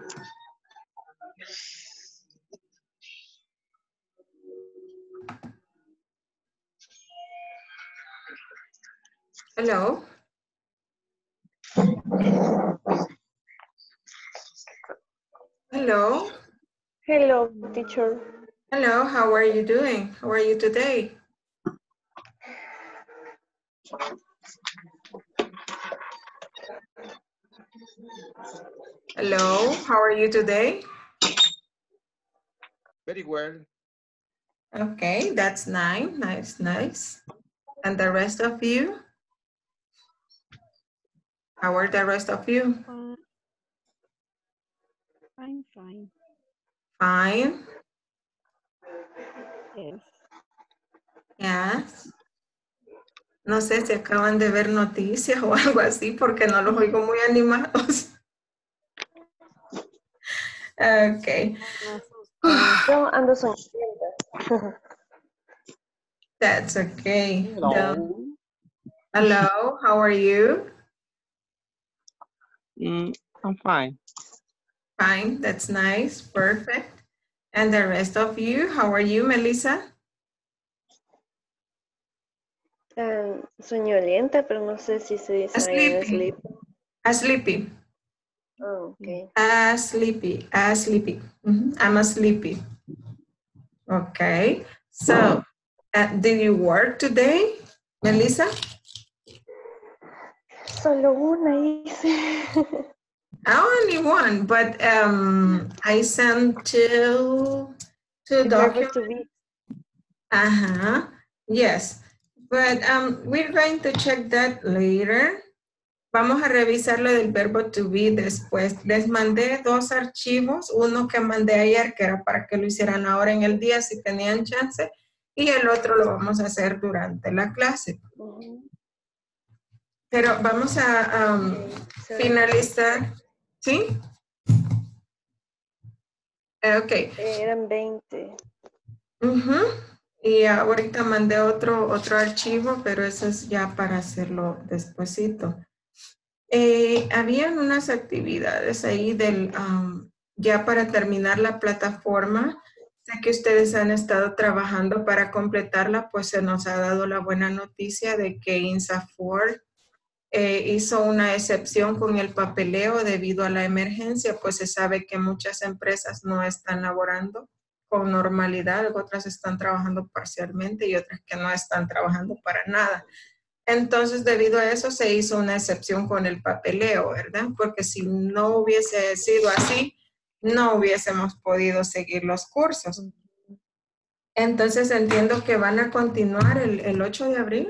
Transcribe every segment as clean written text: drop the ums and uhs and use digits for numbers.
Hello. Hello. Hello, teacher. Hello, how are you doing? How are you today? Hello, how are you today? Very well. Okay, that's nice, nice. And the rest of you? How are the rest of you? I'm fine. Fine. Yes. Yes. No sé si acaban de ver noticias o algo así porque no los oigo muy animados. Okay. Yo ando sonriendo. That's okay. Hello. Hello, how are you? I'm fine. Fine, that's nice, perfect. And the rest of you, how are you, Melissa? Soñolienta, pero no sé si se dice Sleepy. Sleepy. Oh, okay. Sleepy. I'm a sleepy. Okay. So, did you work today, Melissa? Solo una hice. Only one, but I sent two documents. To be. Yes, but we're going to check that later. Vamos a revisar lo del verbo to be después. Les mandé 2 archivos, uno que mandé ayer, que era para que lo hicieran ahora en el día si tenían chance, y el otro lo vamos a hacer durante la clase. Pero vamos a finalizar. ¿Sí? Ok. Eran 20. Y ahorita mandé otro archivo, pero eso es ya para hacerlo despuesito. Habían unas actividades ahí ya para terminar la plataforma. Sé que ustedes han estado trabajando para completarla, pues se nos ha dado la buena noticia de que INSAFORP hizo una excepción con el papeleo debido a la emergencia, pues se sabe que muchas empresas no están laborando con normalidad, otras están trabajando parcialmente y otras que no están trabajando para nada. Entonces, debido a eso, se hizo una excepción con el papeleo, ¿verdad? Porque si no hubiese sido así, no hubiésemos podido seguir los cursos. Entonces, entiendo que van a continuar el 8 de abril.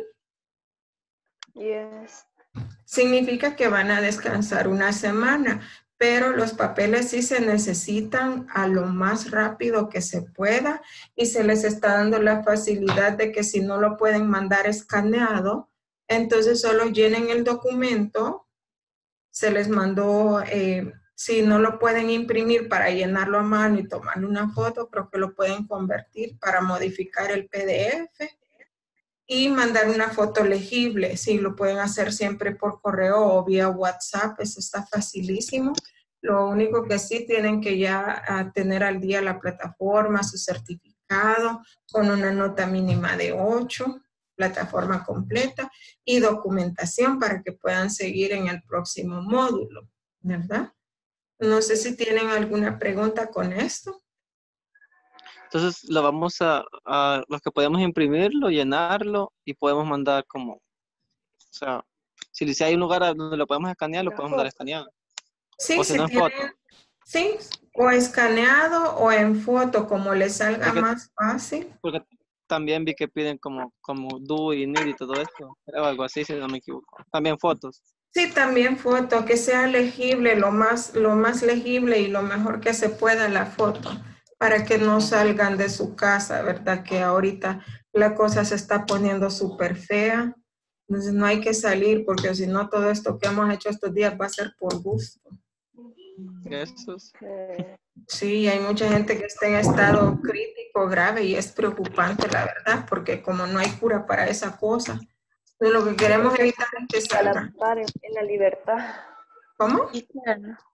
Yes. Significa que van a descansar una semana, pero los papeles sí se necesitan a lo más rápido que se pueda y se les está dando la facilidad de que si no lo pueden mandar escaneado, entonces solo llenen el documento, se les mandó, si no lo pueden imprimir para llenarlo a mano y tomarle una foto, creo que lo pueden convertir para modificar el PDF y mandar una foto legible. Sí, lo pueden hacer siempre por correo o vía WhatsApp, eso está facilísimo. Lo único que sí tienen que ya tener al día la plataforma, su certificado, con una nota mínima de 8, plataforma completa y documentación para que puedan seguir en el próximo módulo, ¿verdad? No sé si tienen alguna pregunta con esto. Entonces lo vamos a los que podemos imprimirlo, llenarlo y podemos mandar como, o sea, si hay un lugar donde lo podemos escanear, lo podemos mandar escaneado. Sí, O si no en tienen, foto. sí, o escaneado o en foto, como les salga Porque, más fácil. porque también vi que piden como do y need y todo esto, o algo así, si no me equivoco. También fotos. Sí, también foto, que sea legible, lo más legible y lo mejor que se pueda la foto, para que no salgan de su casa, ¿verdad? Que ahorita la cosa se está poniendo súper fea, entonces no hay que salir porque si no todo esto que hemos hecho estos días va a ser por gusto. Eso es. Sí, hay mucha gente que está en estado crítico, grave y es preocupante, la verdad, porque como no hay cura para esa cosa, pues lo que queremos evitar es que salga. En la libertad. ¿Cómo?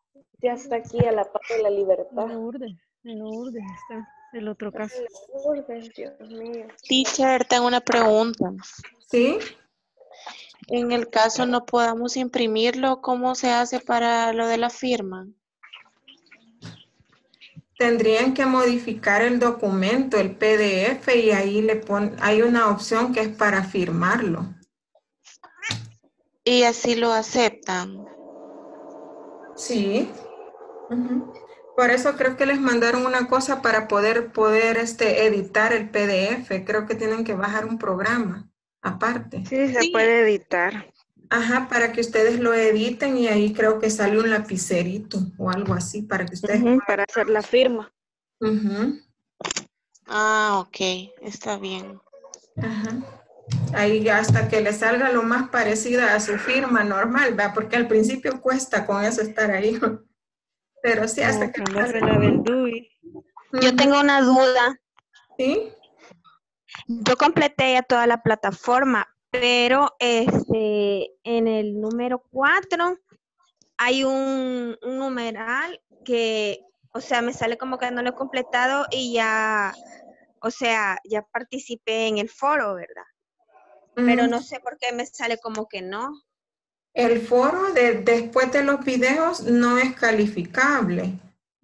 Ya está aquí a la par de la libertad. En Lourdes está el otro caso. Lourdes, Dios mío. Teacher, tengo una pregunta. ¿Sí? En el caso no podamos imprimirlo, ¿cómo se hace para lo de la firma? Tendrían que modificar el documento, el PDF, y ahí hay una opción que es para firmarlo. Y así lo aceptan. Sí. Ujú. Por eso creo que les mandaron una cosa para poder editar el PDF. Creo que tienen que bajar un programa aparte. Sí, se Sí. puede editar. Ajá, para que ustedes lo editen y ahí creo que sale un lapicerito o algo así para que ustedes Para hacer la firma. Ujú. Ah, ok, está bien. Ajá. Ahí hasta que le salga lo más parecida a su firma normal, ¿va? Porque al principio cuesta con eso estar ahí. Pero sí, hasta que le salga. La Beldui. Yo Ujú. tengo una duda. ¿Sí? Yo completé ya toda la plataforma, pero en el número 4 hay un numeral que, o sea, me sale como que no lo he completado y ya, o sea, ya participé en el foro, ¿verdad? Pero no sé por qué me sale como que no. El foro después de los videos no es calificable.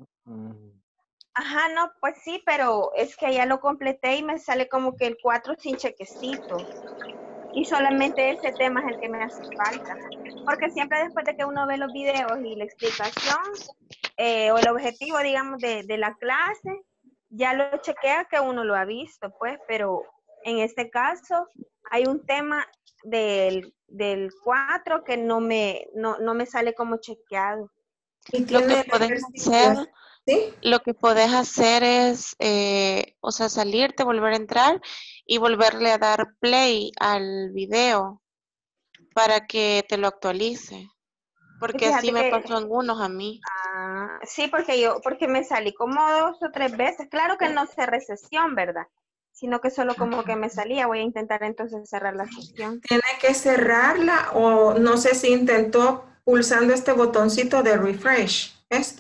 Ajá, no, pues sí, pero es que ya lo completé y me sale como que el 4 sin chequecito. Y solamente ese tema es el que me hace falta. Porque siempre después de que uno ve los videos y la explicación o el objetivo, digamos, de la clase, ya lo chequea que uno lo ha visto, pues, pero en este caso hay un tema del 4 que no me sale como chequeado. Y Lo que tiene el podés ejercicio, hacer, ¿sí? es, o sea, salirte, volver a entrar y volverle a dar play al video para que te lo actualice. Porque así Fíjate me que pasó en unos a mí. sí, porque me salí como 2 o 3 veces. Claro que no cerré sesión, ¿verdad? Sino que solo como que me salía. Voy a intentar entonces cerrar la sesión. Tiene que cerrarla o no sé si intentó pulsando este botoncito de refresh.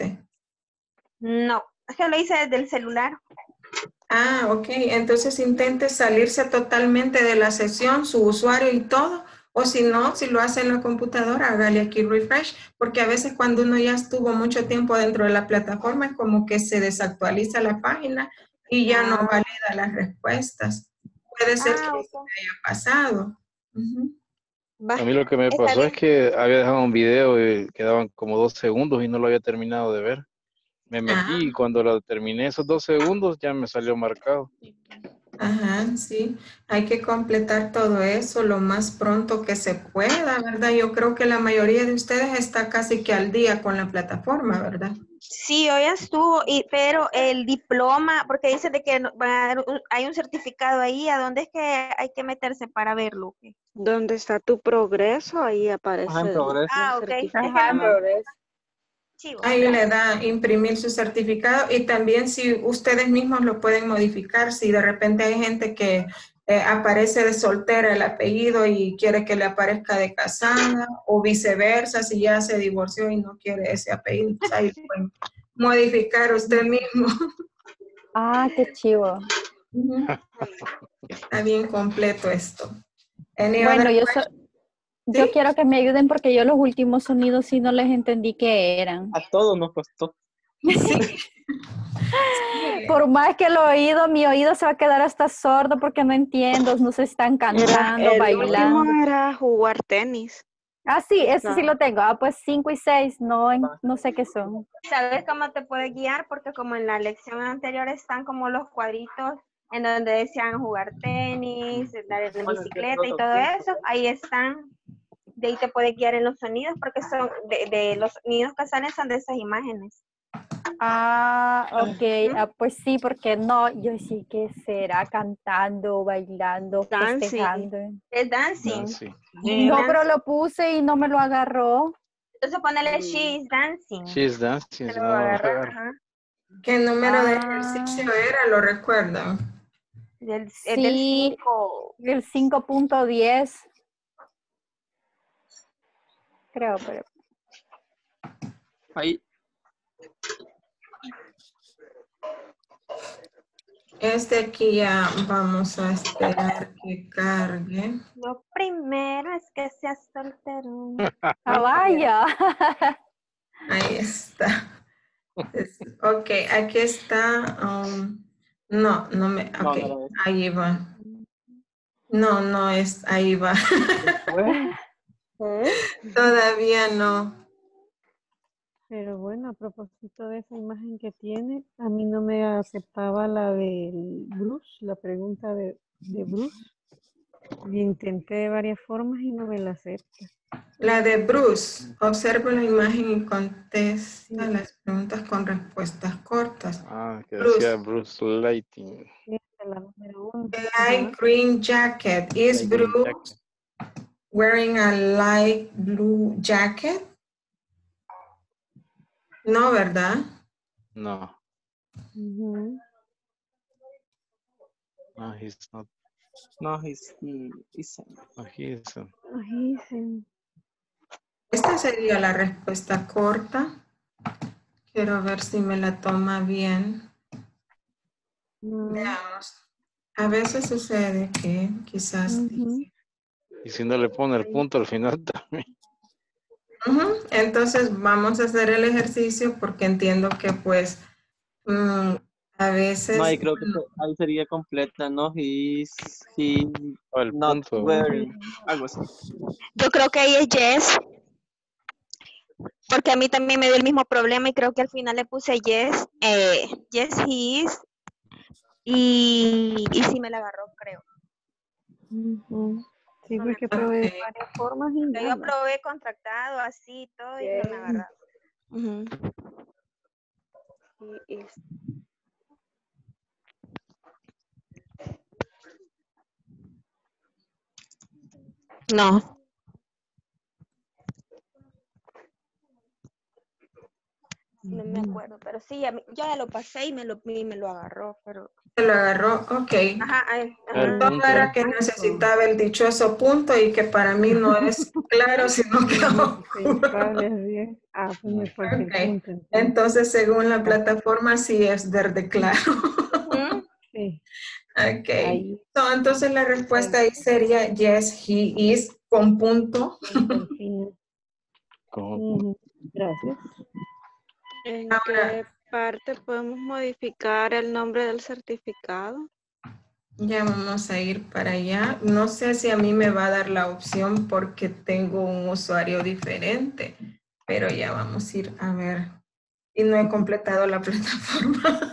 No, es que lo hice desde el celular. Ah, ok. Entonces intente salirse totalmente de la sesión, su usuario y todo. O si no, si lo hace en la computadora, hágale aquí refresh, porque a veces cuando uno ya estuvo mucho tiempo dentro de la plataforma, es como que se desactualiza la página y ya no valida las respuestas. Puede ser que eso Ok. haya pasado. Ujú. Va, A mí lo que me está pasó bien. es que había dejado un video y quedaban como 2 segundos y no lo había terminado de ver. Me Ah, metí y cuando lo terminé esos 2 segundos ya me salió marcado. ajá, sí. Hay que completar todo eso lo más pronto que se pueda, ¿verdad? Yo creo que la mayoría de ustedes está casi que al día con la plataforma, ¿verdad? Sí, hoy estuvo, pero el diploma, porque dice de que hay un certificado ahí, ¿a dónde es que hay que meterse para verlo? ¿Dónde está tu progreso? Ahí aparece Ajá, en progreso. Ah, ok. Es que Ajá, no, progreso. chivo. Ahí le da imprimir su certificado y también si ustedes mismos lo pueden modificar, si de repente hay gente que aparece de soltera el apellido y quiere que le aparezca de casada o viceversa, si ya se divorció y no quiere ese apellido, pues ahí lo pueden modificar usted mismo. Ah, qué chivo. Ujú. Está bien completo esto. Any Bueno, other yo ¿Sí? quiero que me ayuden porque yo los últimos sonidos sí no les entendí qué eran. A todos nos costó. Sí. Por más que mi oído se va a quedar hasta sordo porque no entiendo, no se están cantando, El último bailando. era jugar tenis. Ah, sí, eso sí Claro. lo tengo. Ah, pues 5 y 6, no sé qué son. ¿Sabes cómo te puede guiar? Porque como en la lección anterior están como los cuadritos en donde decían jugar tenis, andar en bicicleta y todo eso, ahí están. De ahí te puede guiar en los sonidos porque son de los sonidos que salen son de esas imágenes. Ah, ok. Ah, pues sí, porque no, yo sí que será cantando, bailando, Dancing. festejando. Es dancing. Sí. No, pero lo puse y no me lo agarró. Entonces ponele she's dancing. She's dancing, Se si lo no, no lo agarra, agarro. ajá. ¿Qué número de ejercicio era? ¿Lo recuerdan? Es del Sí, 5. el 5.10. Creo, pero. Ahí, Este aquí ya vamos a esperar que cargue. Lo primero es que seas soltero. Ah, vaya. Ahí está. Ok, aquí está. No, no me. No, Ok, no lo ves. ahí va. No, no es. Ahí va. Todavía no. Pero bueno, a propósito de esa imagen que tiene, a mí no me aceptaba la del Bruce, la pregunta de Bruce. Y intenté de varias formas y no me la acepta. La de Bruce. Observa la imagen y contesta las preguntas con respuestas cortas. Ah, que decía Bruce. Bruce Lighting. Esta es la número 1. Light green jacket. Is Light green Bruce wearing a light blue jacket? No, ¿verdad? No, no, he's not. No, he isn't. No, he isn't. Esta sería la respuesta corta. Quiero ver si me la toma bien. Veamos. A veces sucede que quizás... Y si no le pone el punto al final también. Entonces vamos a hacer el ejercicio porque entiendo que pues a veces... No, y creo que ahí sería completa, ¿no? He O el not punto. wearing. Algo así. Yo creo que ahí es yes. Porque a mí también me dio el mismo problema y creo que al final le puse yes. Yes, he is. Y sí me la agarró, creo. Sí, porque probé de varias formas y Yo nada. probé contractado, así y todo, y no me agarraba. No. No me acuerdo, pero sí, yo ya lo pasé y me lo agarró, pero... Se lo agarró, ok. Ajá, El Todo punto. era que necesitaba el dichoso punto y que para mí no es claro, sino que Ah, pues me falta el Ok. punto. Entonces, según la plataforma, sí es verde claro. Sí. Ok. Ahí. So, entonces la respuesta ahí sería yes, he is con punto. Gracias. ¿En Ahora, qué parte podemos modificar el nombre del certificado? ya vamos a ir para allá. No sé si a mí me va a dar la opción porque tengo un usuario diferente, pero ya vamos a ir a ver. Y no he completado la plataforma.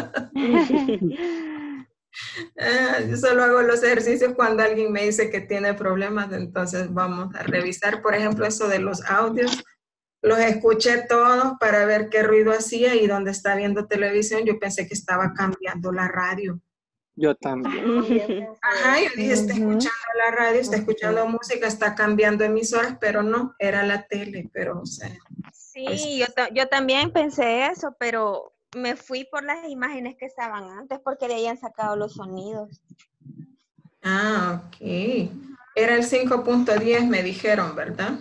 Yo solo hago los ejercicios cuando alguien me dice que tiene problemas, entonces vamos a revisar, por ejemplo, eso de los audios. Los escuché todos para ver qué ruido hacía y donde está viendo televisión yo pensé que estaba cambiando la radio. Yo también. Ajá, yo dije, está escuchando la radio, está escuchando música, está cambiando emisoras, pero no, era la tele, pero o sea. Sí, yo también pensé eso, pero me fui por las imágenes que estaban antes porque le habían sacado los sonidos. Ah, ok. Era el 5.10, me dijeron, ¿verdad?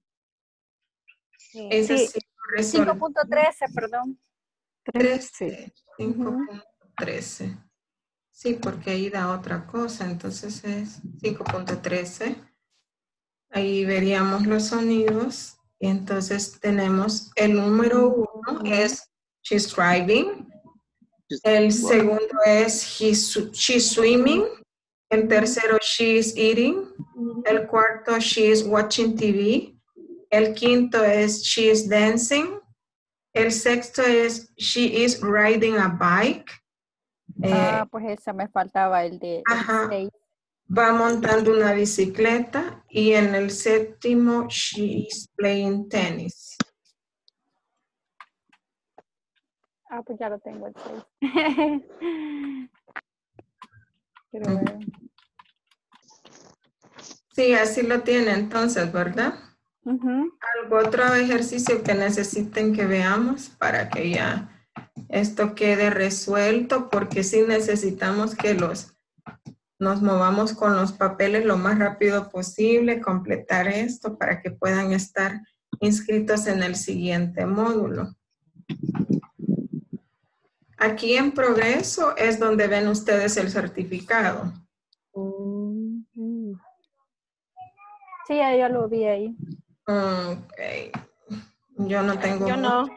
Sí. Ese sí lo resolví. 5.13, perdón. 13, 5.13. Sí, porque ahí da otra cosa, entonces es 5.13. Ahí veríamos los sonidos. Y entonces tenemos el número 1 es she's driving. El segundo es she's swimming. El tercero, she's eating. El cuarto, she's watching TV. El quinto es she's dancing. El sexto es she is riding a bike. Pues esa me faltaba, el de Ajá. 6. Va montando una bicicleta. Y en el séptimo, she is playing tennis. Pues ya lo tengo el 6. Quiero ver. Sí, así lo tiene entonces, ¿verdad? ¿Algún otro ejercicio que necesiten que veamos para que ya esto quede resuelto? Porque sí necesitamos que nos movamos con los papeles lo más rápido posible, completar esto para que puedan estar inscritos en el siguiente módulo. Aquí en progreso es donde ven ustedes el certificado. Sí, ya lo vi ahí. Ok. Yo no tengo. Yo no.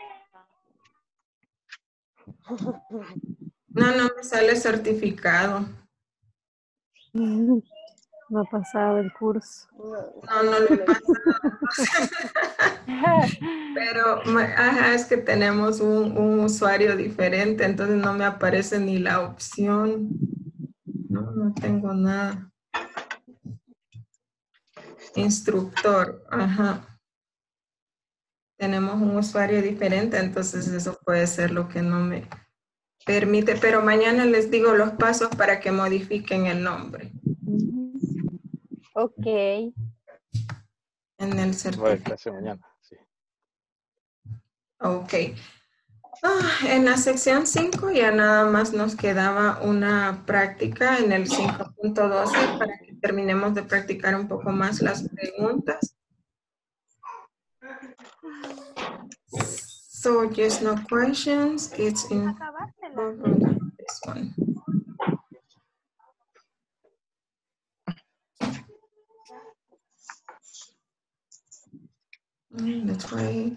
No me sale certificado. No ha pasado el curso. No lo he pasado. Pero, ajá, es que tenemos un usuario diferente, entonces no me aparece ni la opción. No tengo nada. Instructor, ajá. Tenemos un usuario diferente, entonces eso puede ser lo que no me permite. Pero mañana les digo los pasos para que modifiquen el nombre Ok. en el Va a haber certificado. clase mañana, sí. Ok. En la sección 5 ya nada más nos quedaba una práctica en el 5.12 para que terminemos de practicar un poco más las preguntas. So, just no questions. It's in this one. That's right.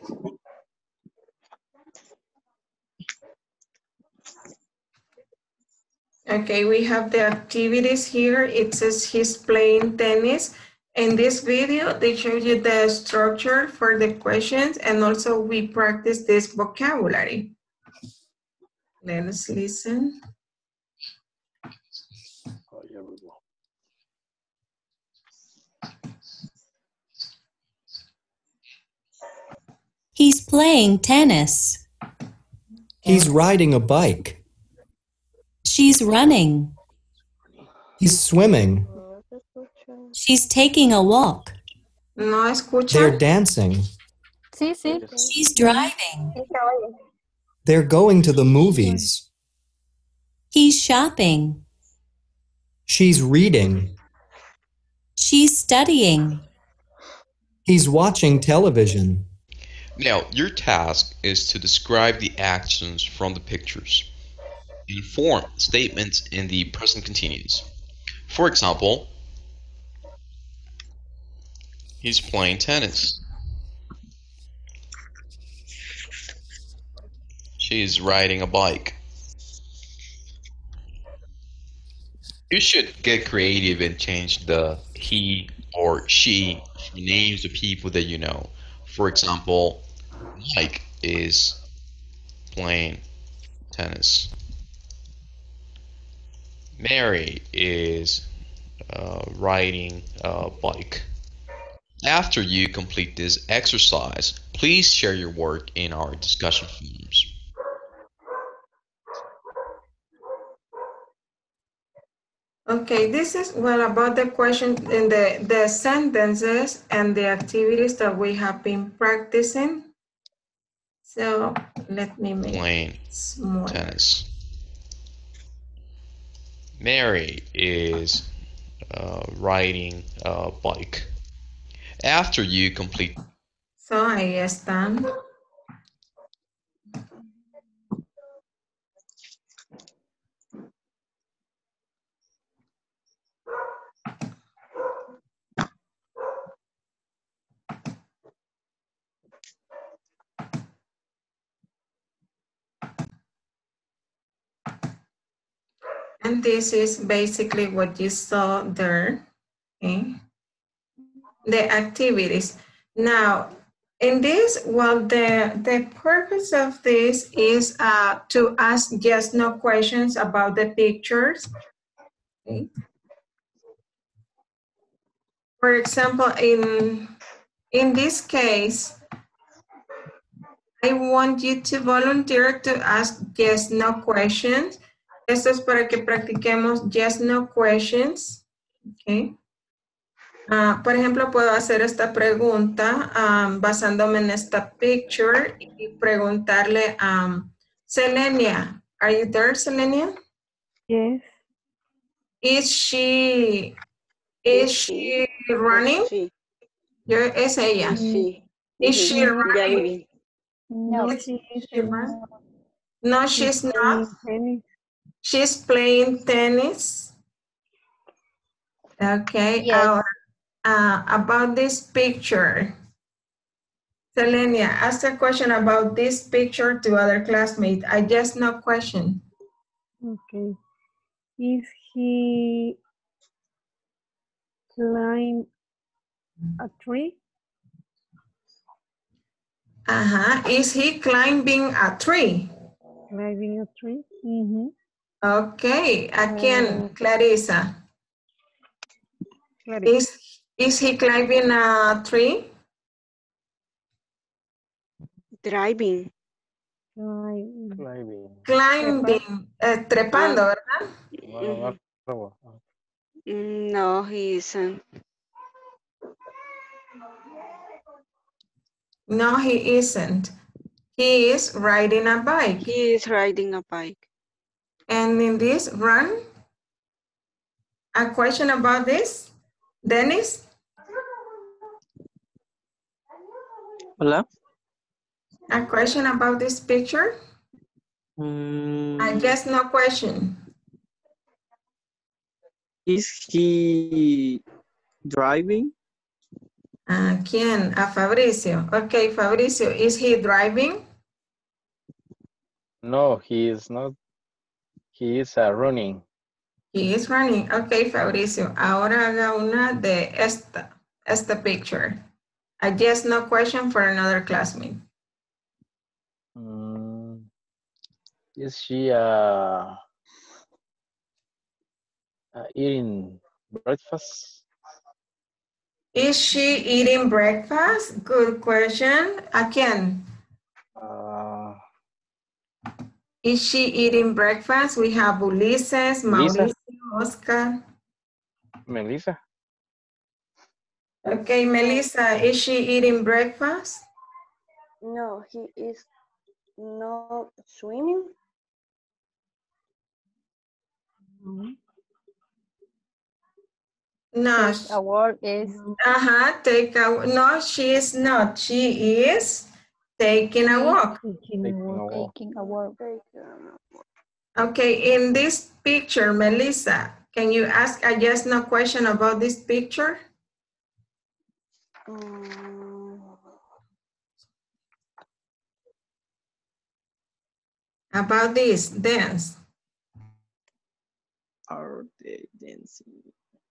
Okay, we have the activities here. It says he's playing tennis. In this video, they show you the structure for the questions, and also we practice this vocabulary. Let us listen. Oh, yeah, we will. He's playing tennis. He's riding a bike. She's running. He's swimming. She's taking a walk. No escucha. They're dancing. Sí, sí. She's driving. They're going to the movies. He's shopping. She's reading. She's studying. He's watching television. Now, your task is to describe the actions from the pictures and form statements in the present continuous. For example, he's playing tennis. She's riding a bike. You should get creative and change the he or she names of people that you know. For example, Mike is playing tennis. Mary is riding a bike. After you complete this exercise, please share your work in our discussion forums. Okay, this is well about the question in the sentences and the activities that we have been practicing. So let me make Playing it smaller. tennis. Mary is riding a bike. After you complete. So ahí están. And this is basically what you saw there, okay? The activities. Now, in this, well, the purpose of this is to ask yes, no questions about the pictures. Okay. For example, in this case, I want you to volunteer to ask yes, no questions. Esto es para que practiquemos yes, no questions. Okay. Por ejemplo, puedo hacer esta pregunta basándome en esta picture y preguntarle a Selenia. Are you there, Selenia? Yes. Is she running? Sí. Es ella. Sí. Is she running? No. Is she running? No, she's not. Tennis. She's playing tennis. Okay. Yes. About this picture. Selenia, ask a question about this picture to other classmates. I just no question. Okay. Is he climb a tree? Is he climbing a tree? Climbing a tree? Mm-hmm. Okay. Again, Clarissa. Clarissa. Is he climbing a tree? Driving. Climbing. Trepando, ¿verdad? No, he isn't. No, he isn't. He is riding a bike. He is riding a bike. And in this run, a question about this, Dennis? Hola. A question about this picture? I guess no question. Is he driving? ¿Quién? A Fabricio. Okay, Fabricio, is he driving? No, he is not. He is running. He is running. Okay, Fabricio. Ahora haga una de esta picture. I guess no question for another classmate. Is she eating breakfast? Is she eating breakfast? Good question. Again. Is she eating breakfast? We have Ulises, Mauricio, Oscar. Melissa. Okay, Melissa, is she eating breakfast? No, he is not swimming. No. Take a walk is. No, she is not. She is taking a walk. Taking a walk. Okay, in this picture, Melissa, can you ask a yes, no question about this picture? About this dance. Are they dancing?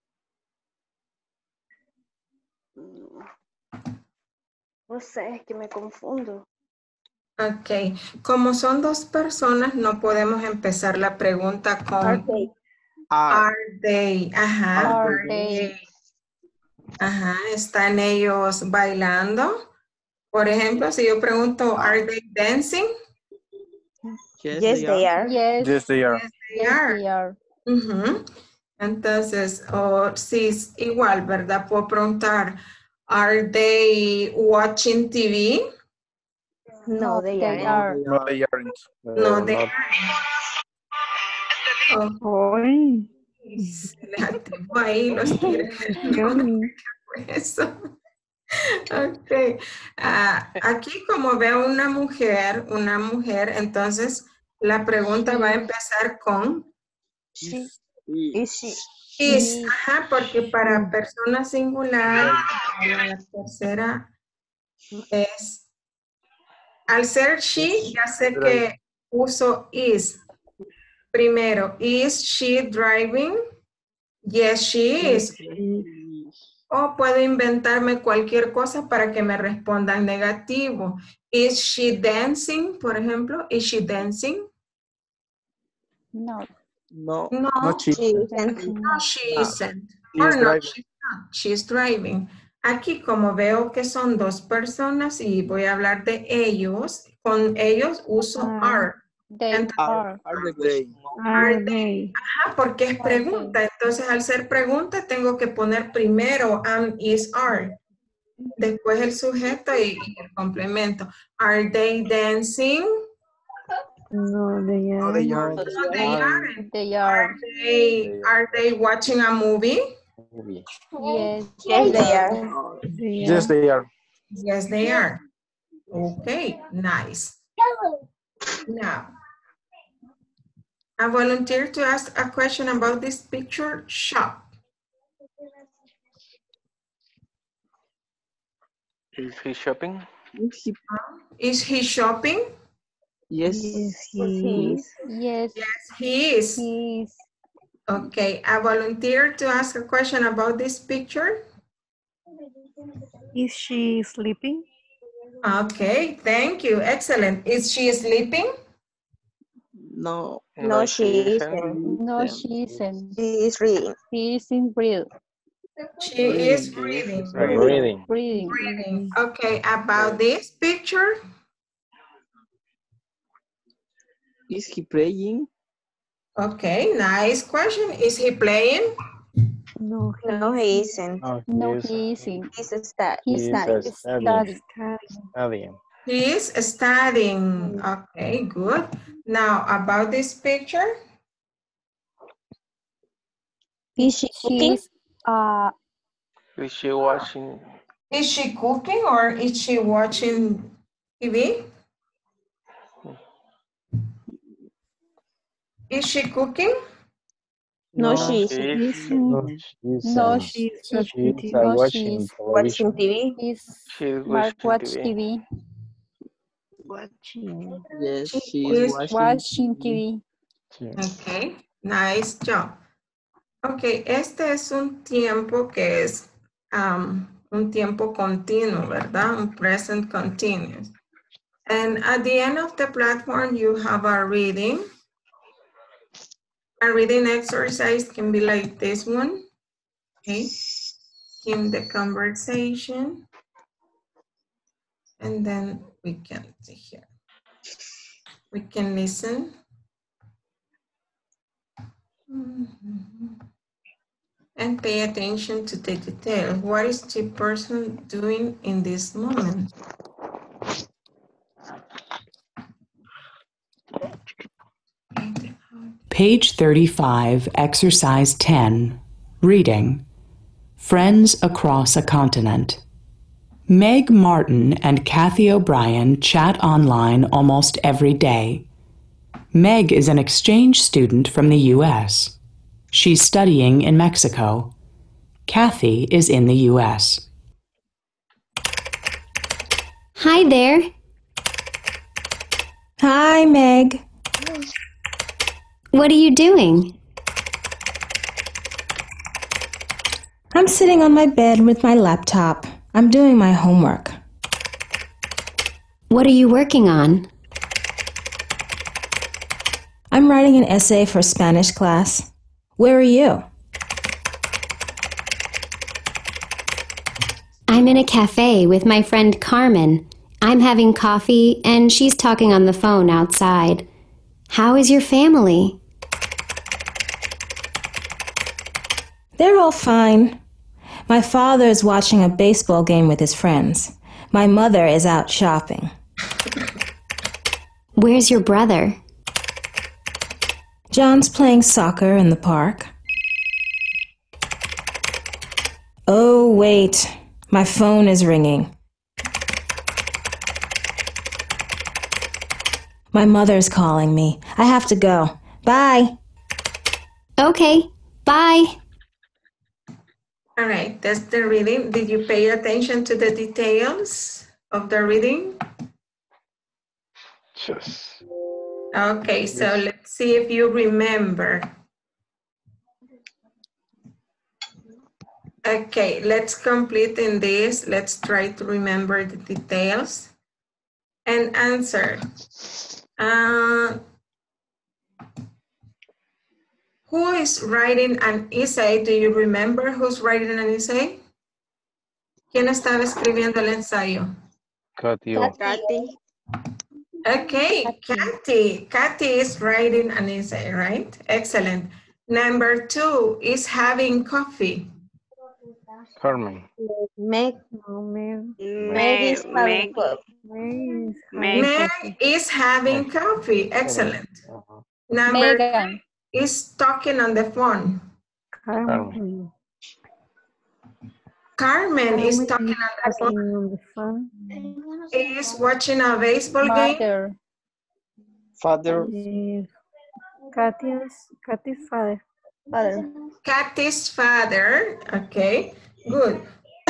No sé, es que me confundo. Ok, como son dos personas, no podemos empezar la pregunta con Are they? Are they? Ajá. Are they? Ajá, ¿están ellos bailando? Por ejemplo, si yo pregunto, ¿are they dancing? Yes, they are. Yes, they are. they are. Ujú. Entonces, o si es igual, ¿verdad? Puedo preguntar, ¿are they watching TV? No, they they aren't. are. No, they aren't. No, they not. aren't. Hoy. Se les activó ahí los tigres. Eso. Ok. Aquí como veo una mujer, entonces la pregunta va a empezar con Is she? is. Ajá, porque para persona singular, la tercera es, al ser she, ya sé que uso is. Primero, is she driving? Yes, she is. O puedo inventarme cualquier cosa para que me respondan negativo. Is she dancing, por ejemplo? Is she dancing? No. No. No, She isn't. no, she isn't. She Or is no, driving. she's not. She's driving. Aquí como veo que son dos personas y voy a hablar de ellos, con ellos uso are. They Entonces, are. Are they? Are they? Ajá, porque es pregunta. Entonces, al ser pregunta, tengo que poner primero am, is, are. Después el sujeto y el complemento. Are they dancing? No, they No, are. they aren't. No, they aren't. They are. Are they watching a movie? Yes. Yes, they are. Yes, they are. Yes, they are. Okay, nice. Now, I volunteer to ask a question about this picture, shop. Is he shopping? Is he shopping? Yes. Yes, he is. Yes, Yes, he is. he is. Okay, I volunteer to ask a question about this picture. Is she sleeping? Okay, thank you. Excellent. Is she sleeping? No. No, she isn't. No, she isn't. She is reading. She isn't real. She is reading. Reading. Reading. Reading. Okay, about this picture. Is he praying? Okay, nice question. Is he playing? No, No, he isn't. No, he isn't. He's a stat. He's studying. Studying. He is studying. Okay, good. Now, about this picture. Is she cooking? She's Is she watching? Is she cooking or is she watching TV? Is she cooking? No, she isn't. no, she's Watching TV. She's watching watching TV. TV. watching. Yes, She she is is watching. Watching TV. Ok, nice job. Ok, este es un tiempo que es un tiempo continuo, ¿verdad? Un present continuous. And at the end of the platform, you have a reading. A reading exercise can be like this one. Okay, in the conversation. And then we can see here. We can listen. And pay attention to the detail. What is the person doing in this moment? Page 35, Exercise 10, Reading. Friends Across a Continent. Meg Martin and Kathy O'Brien chat online almost every day. Meg is an exchange student from the U.S. She's studying in Mexico. Kathy is in the U.S. Hi there. Hi, Meg. What are you doing? I'm sitting on my bed with my laptop. I'm doing my homework. What are you working on? I'm writing an essay for Spanish class. Where are you? I'm in a cafe with my friend Carmen. I'm having coffee and she's talking on the phone outside. How is your family? They're all fine. My father is watching a baseball game with his friends. My mother is out shopping. Where's your brother? John's playing soccer in the park. Oh, wait. My phone is ringing. My mother's calling me. I have to go. Bye. Okay, bye. All right, that's the reading. Did you pay attention to the details of the reading? Yes. Okay, so let's see if you remember. Okay, let's complete in this. Let's try to remember the details and answer. Who is writing an essay? Do you remember who's writing an essay? ¿Quién estaba escribiendo el ensayo? Kathy. Okay, Kathy. Kathy is writing an essay, right? Excellent. Number 2 is having coffee. Carmen. Meg. Meg is having coffee. Meg is having coffee. Excellent. Number 3 is talking on the phone. Carmen is talking on the phone. Is watching a baseball game. Father. Kathy's father. Kathy's father. Okay, good.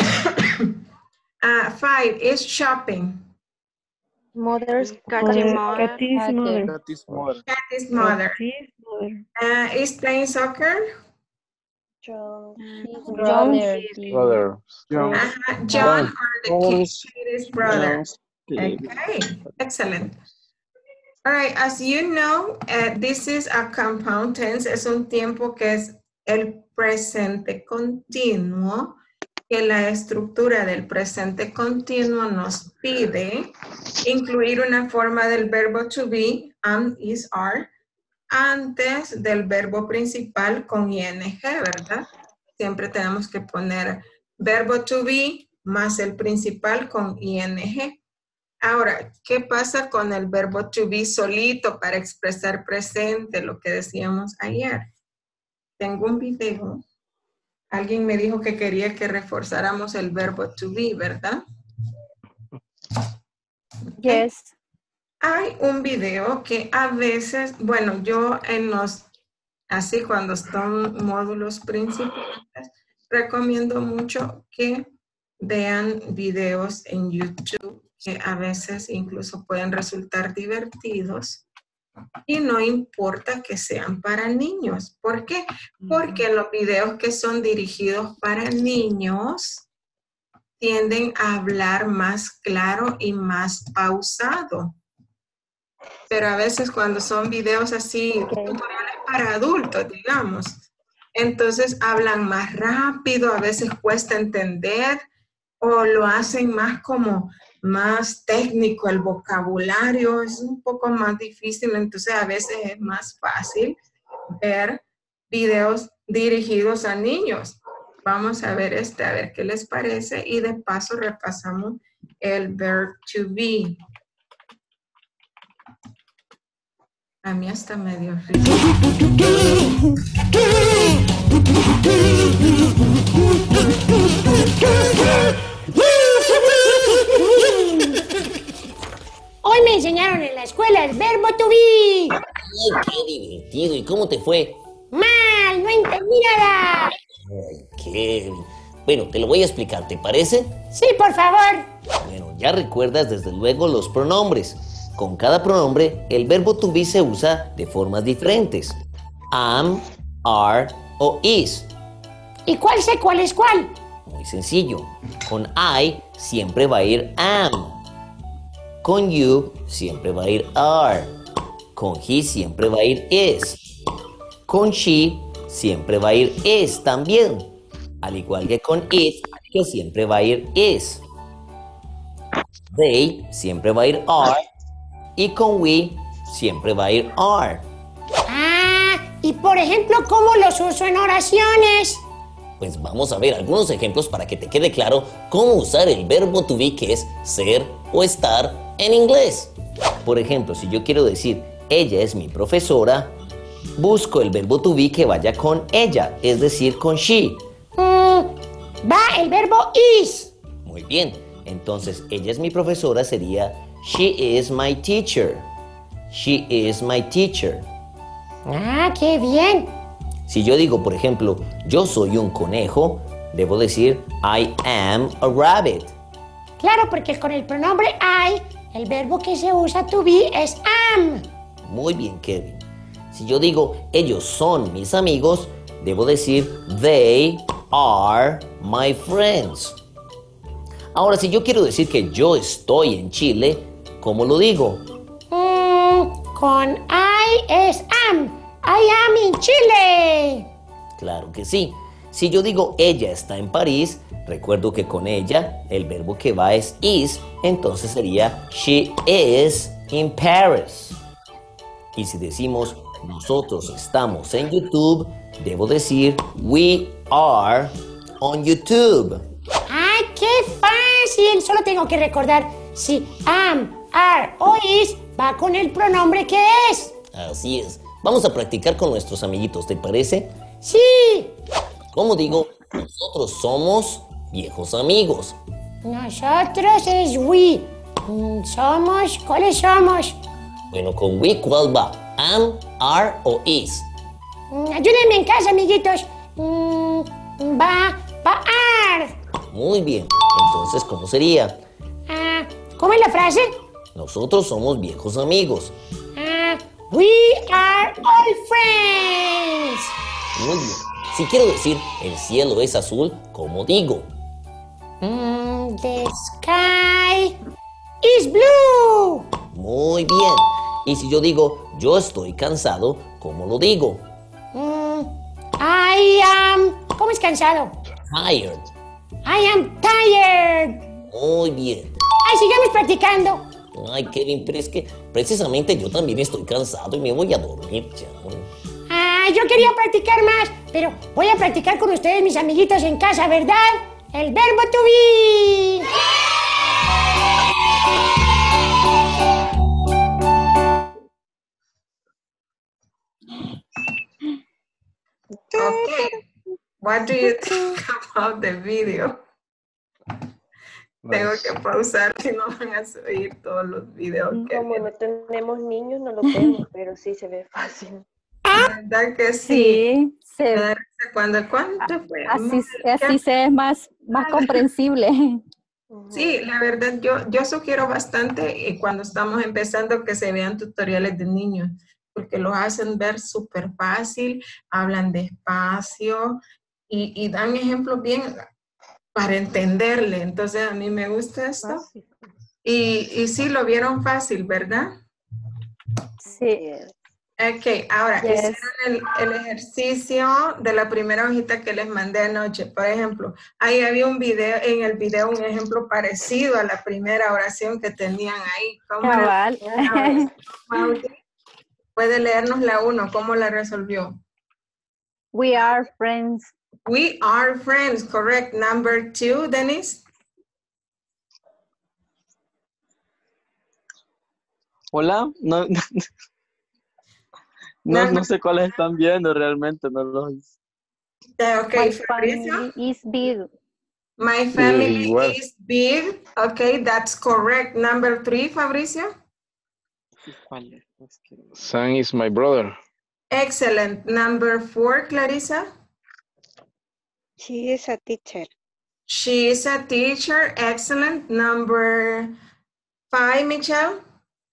5 is shopping. Mother's Kathy's mother. mother. Kathy's mother. Kathy's mother. Kathy's mother. Is playing soccer. Brother. John. John or the Brothers. kid's brother. Okay, excellent. All right, as you know, this is a compound tense. Es un tiempo que es el presente continuo, que la estructura del presente continuo nos pide incluir una forma del verbo to be, am, is, are, antes del verbo principal con ing, ¿verdad? Siempre tenemos que poner verbo to be más el principal con ing. Ahora, ¿qué pasa con el verbo to be solito para expresar presente, lo que decíamos ayer? Tengo un video. Alguien me dijo que quería que reforzáramos el verbo to be, ¿verdad? Yes. Hay un video que a veces, bueno, yo en los, así cuando son módulos principales, recomiendo mucho que vean videos en YouTube que a veces incluso pueden resultar divertidos y no importa que sean para niños. ¿Por qué? Porque los videos que son dirigidos para niños tienden a hablar más claro y más pausado. Pero a veces cuando son videos así, tutoriales para adultos, digamos, entonces hablan más rápido, a veces cuesta entender o lo hacen más como más técnico, el vocabulario es un poco más difícil, entonces a veces es más fácil ver videos dirigidos a niños. Vamos a ver a ver qué les parece y de paso repasamos el verb to be. A mí hasta medio risa. Hoy me enseñaron en la escuela el verbo to be. ¡Ay, qué divertido! ¿Y cómo te fue? Mal, no entendí nada. Ay, Kevin. Bueno, te lo voy a explicar, ¿te parece? Sí, por favor. Bueno, ya recuerdas desde luego los pronombres. Con cada pronombre, el verbo to be se usa de formas diferentes. Am, are o is. ¿Y cuál sé cuál es cuál? Muy sencillo. Con I siempre va a ir am. Con you siempre va a ir are. Con he siempre va a ir is. Con she siempre va a ir is también. Al igual que con it, que siempre va a ir is. They siempre va a ir are. Y con we siempre va a ir are. Ah, y por ejemplo, ¿cómo los uso en oraciones? Pues vamos a ver algunos ejemplos para que te quede claro cómo usar el verbo to be, que es ser o estar en inglés. Por ejemplo, si yo quiero decir ella es mi profesora, busco el verbo to be que vaya con ella, es decir, con she. Va el verbo is. Muy bien, entonces ella es mi profesora sería she is my teacher. She is my teacher. Ah, qué bien. Si yo digo, por ejemplo, yo soy un conejo, debo decir I am a rabbit. Claro, porque con el pronombre I, el verbo que se usa to be es am. Muy bien, Kevin. Si yo digo ellos son mis amigos, debo decir they are my friends. Ahora, si yo quiero decir que yo estoy en Chile, ¿cómo lo digo? Con I es am. I am in Chile. Claro que sí. Si yo digo ella está en París, recuerdo que con ella el verbo que va es is, entonces sería she is in Paris. Y si decimos nosotros estamos en YouTube, debo decir we are on YouTube. ¡Ay, qué fácil! Solo tengo que recordar si am, are o is va con el pronombre que es. Así es. Vamos a practicar con nuestros amiguitos, ¿te parece? ¡Sí! Como digo, nosotros somos viejos amigos. Nosotros es we. Somos, ¿cuáles somos? Bueno, con we, ¿cuál va? Am are o is? Ayúdenme en casa, amiguitos. Va are. Muy bien. Entonces, ¿cómo sería? ¿Cómo es la frase? Nosotros somos viejos amigos. We are all friends. Muy bien. Si quiero decir el cielo es azul, ¿cómo digo? The sky is blue. Muy bien. Y si yo digo yo estoy cansado, ¿cómo lo digo? I am... ¿Cómo es cansado? Tired. I am tired. Muy bien. Ay, sigamos practicando. Ay, Kevin, pero es que precisamente yo también estoy cansado y me voy a dormir ya. Yo quería practicar más, pero voy a practicar con ustedes, mis amiguitos, en casa, ¿verdad? El verbo to be. Okay. What do you think about the video? Tengo que pausar si no van a subir todos los videos. Como no tenemos niños, no lo vemos, pero sí se ve fácil. ¿Verdad que sí? Sí, ¿Cuándo fue? así se es más comprensible. Sí, la verdad, yo sugiero bastante cuando estamos empezando que se vean tutoriales de niños, porque los hacen ver súper fácil, hablan despacio y dan ejemplos bien para entenderle. Entonces, a mí me gusta esto. Y sí, lo vieron fácil, ¿verdad? Sí. Ok, ahora, hicieron el ejercicio de la primera hojita que les mandé anoche. Por ejemplo, ahí había un video, en el video un ejemplo parecido a la primera oración que tenían ahí. Cabal. Puede leernos la 1, ¿cómo la resolvió? We are friends. We are friends, correct. Number 2, Denise. Hola, no sé cuáles están viendo realmente, no los. Okay, My family is big. My family is big. Okay, that's correct. Number 3, Fabricio. Son is my brother. Excellent. Number 4, Clarissa. She is a teacher. She is a teacher. Excellent. Number 5, Michelle.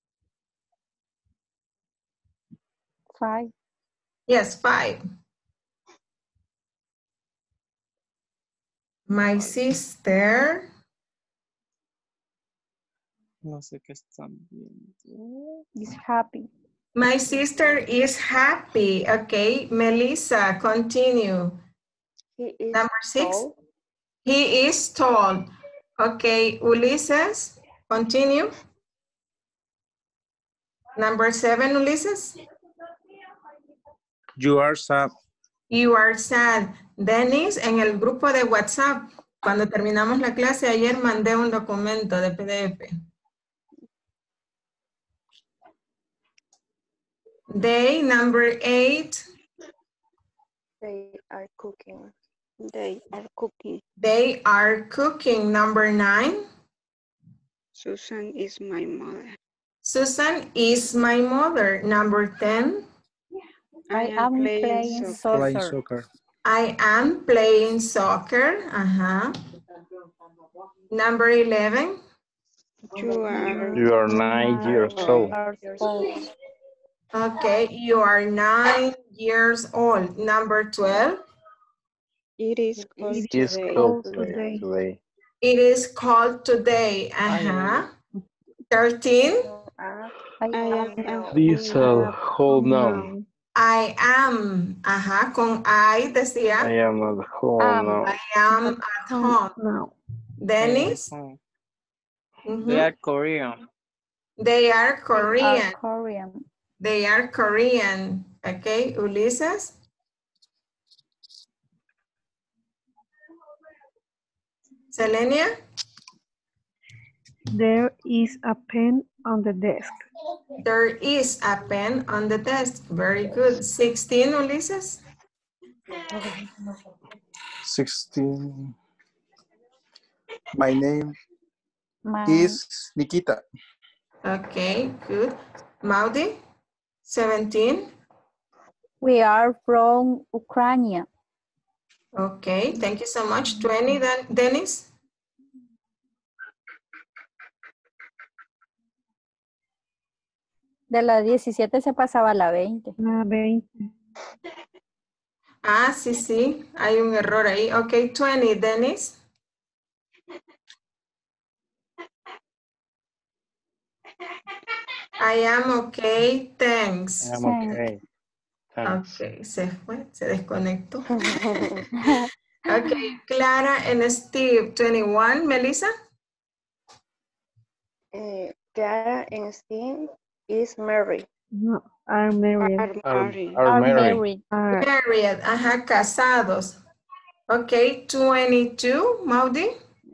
5. Yes, 5. My sister. No sé qué están viendo. Is happy. My sister is happy. Okay, Melissa, continue. Number 6. Tall. He is tall. Okay, Ulises, continue. Number 7, Ulises. You are sad. You are sad. Dennis, en el grupo de WhatsApp, cuando terminamos la clase ayer mandé un documento de PDF. Day, number 8. They are cooking. They are cooking. They are cooking. Number 9. Susan is my mother. Susan is my mother. Number 10. I am playing soccer. I am playing soccer. Number 11. You are 9 years old. Okay, you are 9 years old. Number 12. It is called today. It is called today. 13. These are whole noun. I am. Con I decía. I am at home now. I am at home. No. Dennis? They are Korean. They are Korean. Korean. They are Korean. Okay, Ulises? Selenia? There is a pen on the desk. There is a pen on the desk. Very good. 16, Ulises? 16. My name is Nikita. Okay, good. Maudi? 17? We are from Ukraine. Okay, thank you so much. 20, Dennis? De la 17 se pasaba a la 20. La 20. Ah, sí, sí, hay un error ahí. Ok, 20, Dennis. I am okay, thanks. I'm okay. Thanks. Ok, se fue, se desconectó. Ok, Clara and Steve, 21. Melissa? Clara and Steve is married. No, are married. Are married. Married, ajá, casados. Ok, 22, Maudie?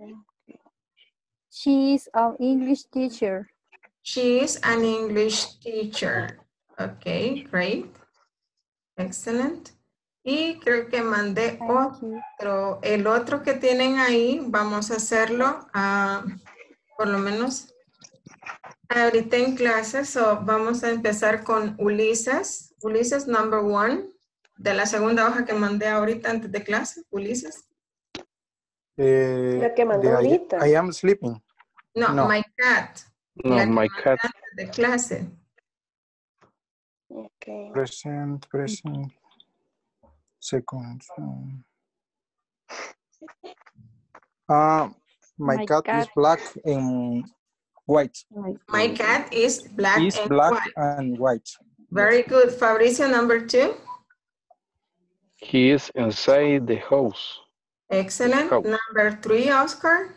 She is an English teacher. She is an English teacher. Ok, great. Excellent. Y creo que mandé otro. El otro que tienen ahí, vamos a hacerlo por lo menos ahorita en clase. So vamos a empezar con Ulises. Ulises number 1 de la segunda hoja que mandé ahorita antes de clase. Ulises. La que mandó ahorita. I am sleeping. No, No. my cat. No, La que my mandé cat. antes de clase. Okay. Present. Second. My cat is black and white. My cat is black Is and black white. and white. Very good. Fabricio, number 2. He is inside the house. Excellent. House. Number 3, Oscar.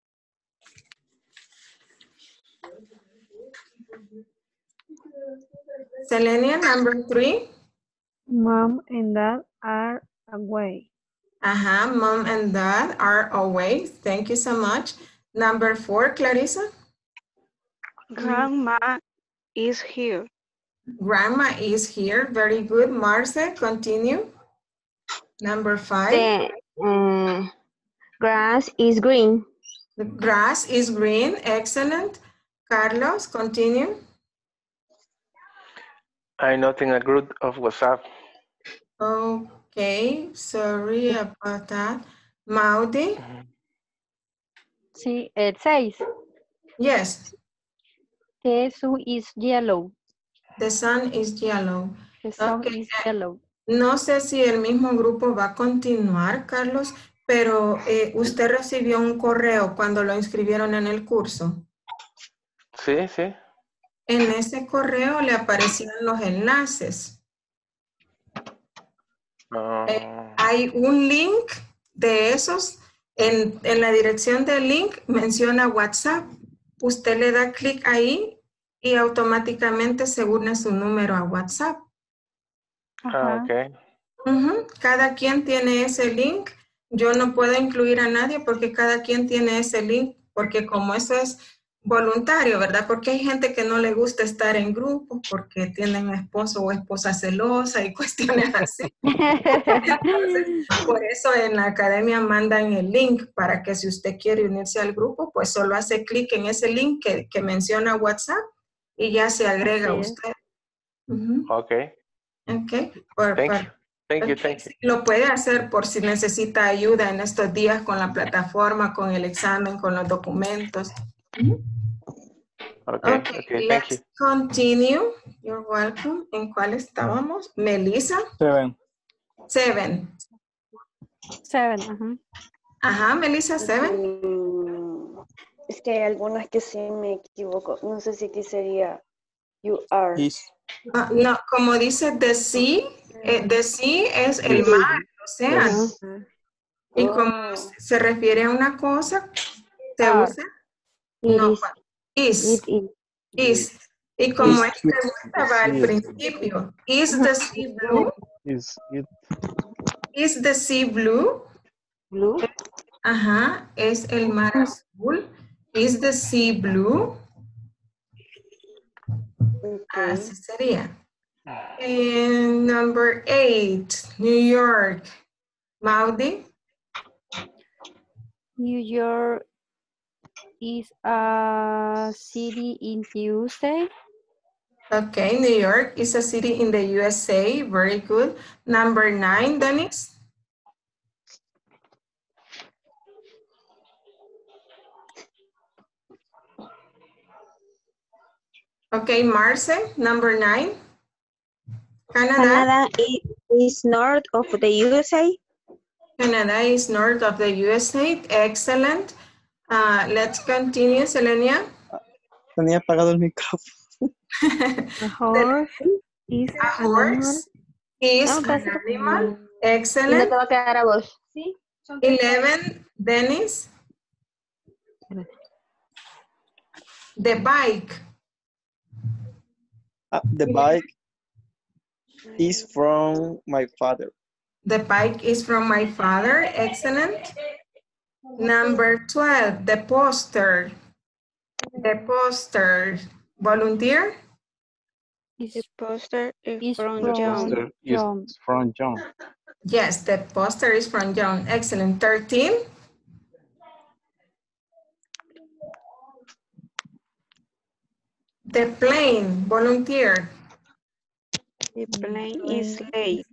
Selenia, number 3. Mom and dad are away. Mom and dad are away. Thank you so much. Number 4, Clarissa. Grandma is here. Grandma is here. Very good. Marce, continue. Number 5. The grass is green. The grass is green. Excellent. Carlos, continue. I'm not in a group of WhatsApp. Okay, sorry about that. Maudie? Sí, el 6. Yes. The sun is yellow. The sun is yellow. The sun is yellow. No sé si el mismo grupo va a continuar, Carlos, pero usted recibió un correo cuando lo inscribieron en el curso. Sí, sí. En ese correo le aparecían los enlaces. Hay un link de esos. En la dirección del link menciona WhatsApp. Usted le da clic ahí y automáticamente se une su número a WhatsApp. Ok. Cada quien tiene ese link. Yo no puedo incluir a nadie porque cada quien tiene ese link, porque como eso es voluntario, ¿verdad? Porque hay gente que no le gusta estar en grupo porque tienen esposo o esposa celosa y cuestiones así. Entonces, por eso en la academia mandan el link para que si usted quiere unirse al grupo, pues solo hace clic en ese link que menciona WhatsApp y ya se agrega usted. Ok. Ok. Thank you. Lo puede hacer por si necesita ayuda en estos días con la plataforma, con el examen, con los documentos. Okay, thank you. Continue. You're welcome. ¿En cuál estábamos? Melissa. 7. 7, Ajá, Melissa, 7. Es que hay algunas que sí me equivoco. No sé si aquí sería you are. No, como dice the sea es el mar, el océano. Y como se refiere a una cosa, se usa is. Y como esta pregunta va al principio, is the sea blue? Is the sea blue? Ajá, es el mar azul. Is the sea blue? Así sería. And number 8, New York. Maudie? New York is a city in USA. Okay, New York is a city in the USA. Very good. Number 9, Dennis. Okay, Marce, number 9. Canada is north of the USA. Canada is north of the USA. Excellent. Let's continue, Selenia. Tenía apagado el micrófono. A horse is A horse is an animal. Y no Excellent. te va a quedar a vos. ¿Sí? 11, Dennis. The bike. The bike is from my father. The bike is from my father. Excellent. Number 12, the poster. The poster. Volunteer? The poster is from The John. poster is from John. Yes, the poster is from John. Excellent. 13. The plane. Volunteer. The plane is late.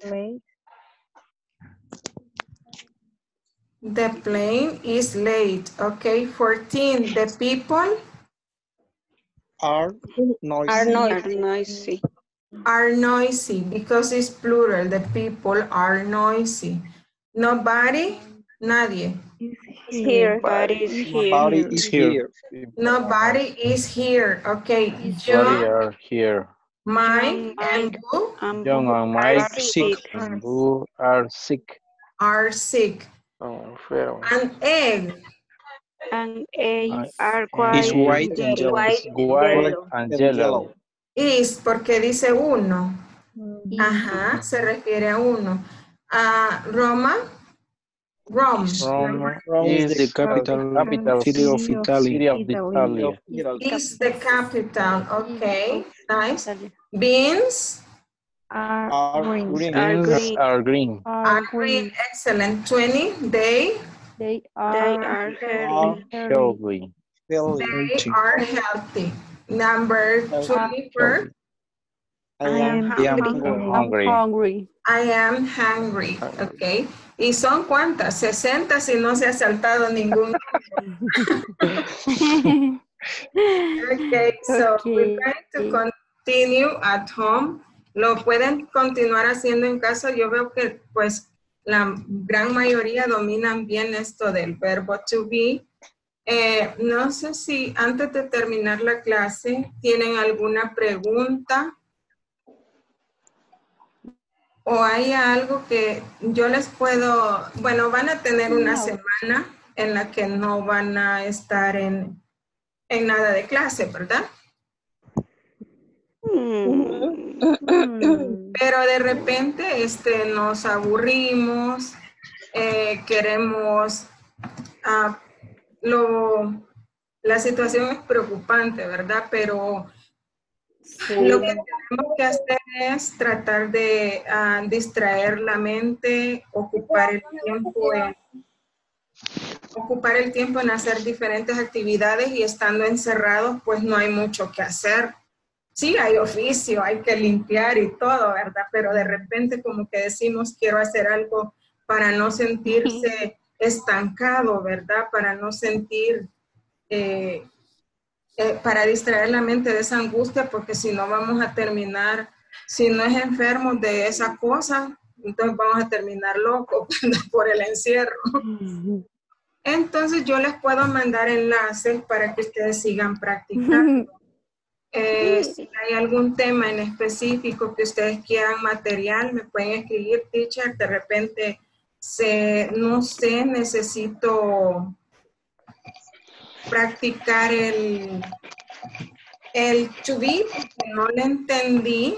The plane is late. Okay. 14. The people Are noisy. Are noisy. are noisy because it's plural. The people are noisy. Nobody, nadie. Here. Nobody is here. Nobody is here. Nobody is here. Okay. Body John, are here. Mike, and Boo John and Mike sick. and Boo are sick. are sick. An egg And eggs And are It's quite white and yellow. White white yellow. and And yellow. is porque dice uno. Ajá, se refiere a uno. Roma, Rome. Rome is the capital city of Italy. City of Italy. Is the capital. Okay, nice. Beans Are green. Beans are green. are green. Excellent. 20. They They They are are healthy. Healthy. are healthy. Number 24. I am Hungry. hungry. I am hungry. Okay. ¿Y son cuántas? 60 si no se ha saltado ningún. Okay, so we're going to continue at home. Lo pueden continuar haciendo en casa. Yo veo que pues la gran mayoría dominan bien esto del verbo to be. No sé si antes de terminar la clase tienen alguna pregunta o hay algo que yo les puedo, bueno, van a tener una semana en la que no van a estar en nada de clase, ¿verdad? Pero de repente nos aburrimos, queremos, la situación es preocupante, ¿verdad? Pero lo que tenemos que hacer es tratar de distraer la mente, ocupar el tiempo en hacer diferentes actividades y estando encerrados, pues no hay mucho que hacer. Sí, hay oficio, hay que limpiar y todo, ¿verdad? Pero de repente como que decimos, quiero hacer algo para no sentirse estancado, ¿verdad? Para no sentir, para distraer la mente de esa angustia, porque si no vamos a terminar, si no es enfermo de esa cosa, entonces vamos a terminar locos por el encierro. Entonces yo les puedo mandar enlaces para que ustedes sigan practicando. Si hay algún tema en específico que ustedes quieran material, me pueden escribir, teacher, de repente, no sé, necesito practicar el to be, porque no le entendí,